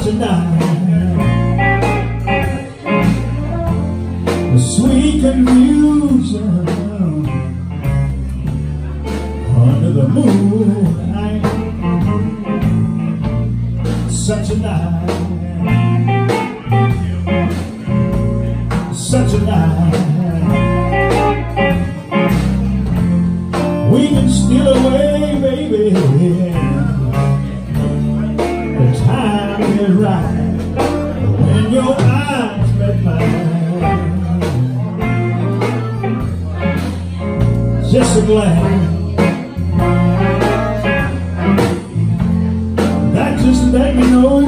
a night, the sweet confusion under the moonlight. Such a night, such a night. We can steal away, baby. The time is right when your eyes met mine. Just a glance that just let me know.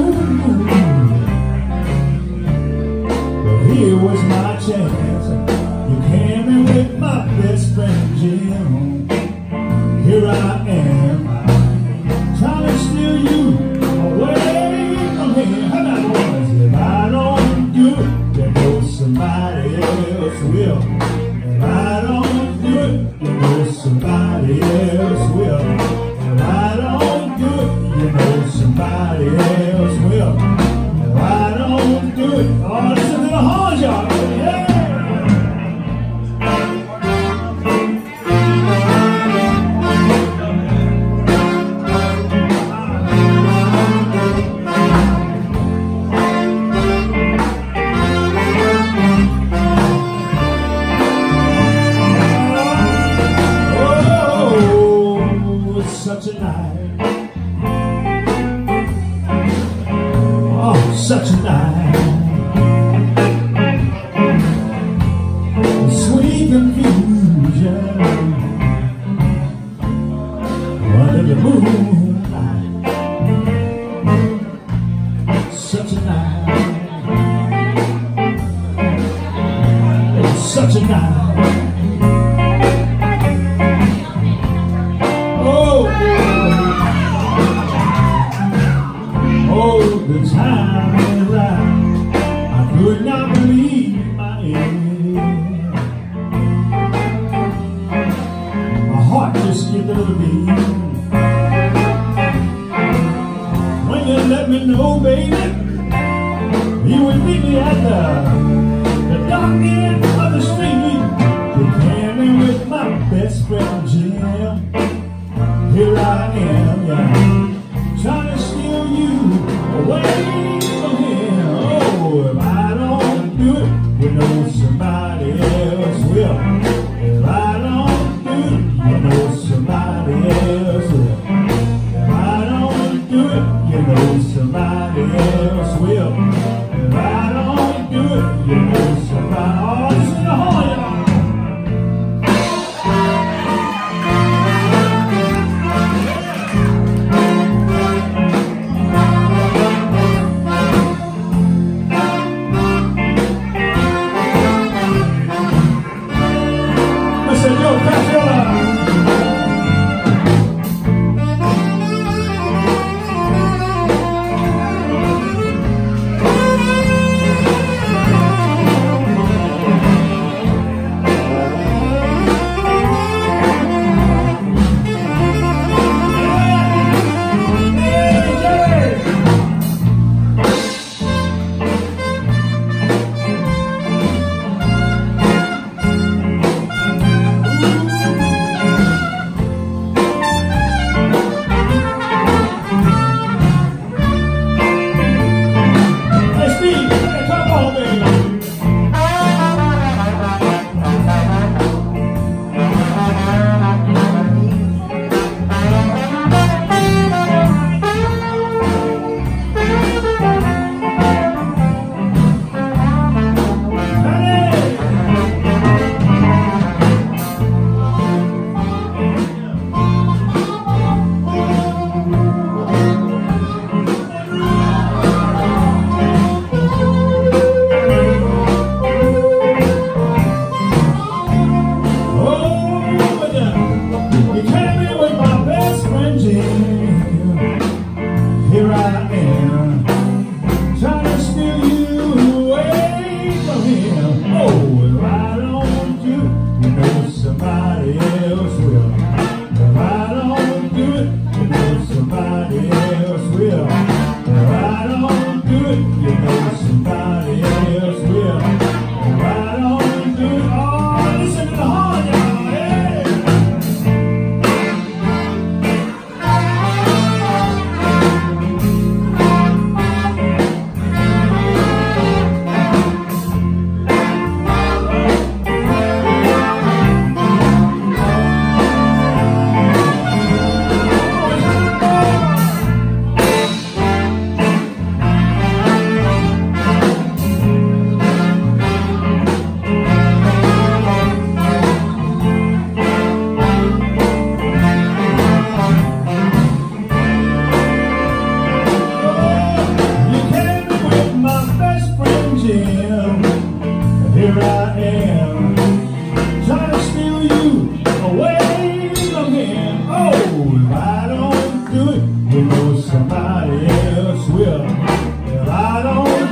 Well, here was my chance. You came in with my best friend Jim. Here I am, trying to steal you away from here. How about boys? If I don't do it, then know somebody else will. If I don't do it, then know somebody else will. If I don't do it, you know somebody else will. If I don't do it, oh, listen to the horns, y'all. Yeah. Such a night, oh, such a night, sweet confusion under the moonlight. Such a night, such a night. The time is right. I could not believe my ears. My heart just skipped a little beat when you let me know, baby, you would meet me at the dark end of the street. You came in with my best friend Jim. Here I am, yeah, trying to steal you away from here. Oh, if I don't do it, you know somebody else will. If I don't do it, you know somebody else will. If I don't do it, you know somebody else will. If I don't do it, you know somebody. Oh, listen to the horn, y'all.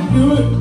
do it.